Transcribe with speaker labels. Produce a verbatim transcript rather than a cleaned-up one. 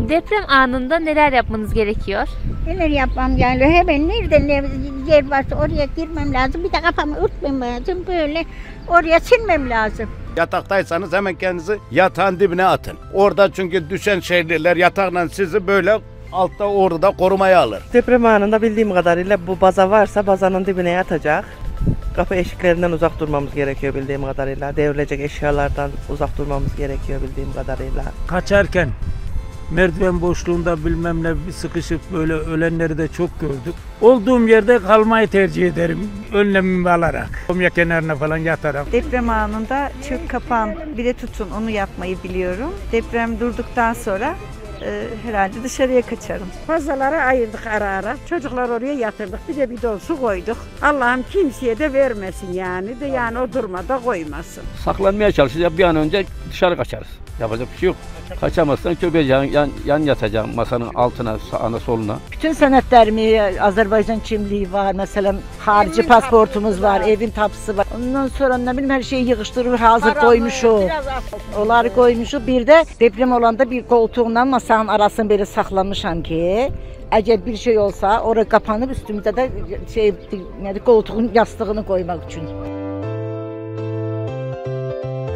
Speaker 1: Deprem anında neler yapmanız gerekiyor?
Speaker 2: Neler yapmam gerekiyor? Hemen nerede ne yer varsa oraya girmem lazım. Bir de kafamı örtmem lazım. Böyle oraya silmem lazım.
Speaker 3: Yataktaysanız hemen kendinizi yatağın dibine atın. Orada çünkü düşen şeyler yatakla sizi böyle altta orada korumaya alır.
Speaker 4: Deprem anında bildiğim kadarıyla bu baza varsa bazanın dibine yatacak. Kapı eşiklerinden uzak durmamız gerekiyor bildiğim kadarıyla. Devrilecek eşyalardan uzak durmamız gerekiyor bildiğim kadarıyla.
Speaker 5: Kaçarken merdiven boşluğunda bilmem ne sıkışıp böyle ölenleri de çok gördük. Olduğum yerde kalmayı tercih ederim önlemimi alarak. Komya kenarına falan yatarak.
Speaker 6: Deprem anında çök kapan bir de tutun onu yapmayı biliyorum. Deprem durduktan sonra e, herhalde dışarıya kaçarım.
Speaker 7: Fazlaları ayırdık ara ara. Çocuklar oraya yatırdık. Bir de bidon su koyduk. Allah'ım kimseye de vermesin yani. De yani o durmada koymasın.
Speaker 8: Saklanmaya çalışacağız. Bir an önce dışarı kaçarız. Yapacak bir şey yok. Kaçamazsan çökeceksin, yan, yan yatacaksın masanın altına, sağına, soluna.
Speaker 9: Bütün senetlerimi, Azerbaycan kimliği var, mesela harici evin pasportumuz var, var, evin tapısı var. Ondan sonra ne bileyim her şeyi yığıştırır, hazır koymuşu. Onları koymuşu. Bir de deprem olanda bir koltuğunla masanın arasını böyle saklamışam ki, eğer bir şey olsa oraya kapanıp üstümüze de şey, yani koltuğun yastığını koymak için.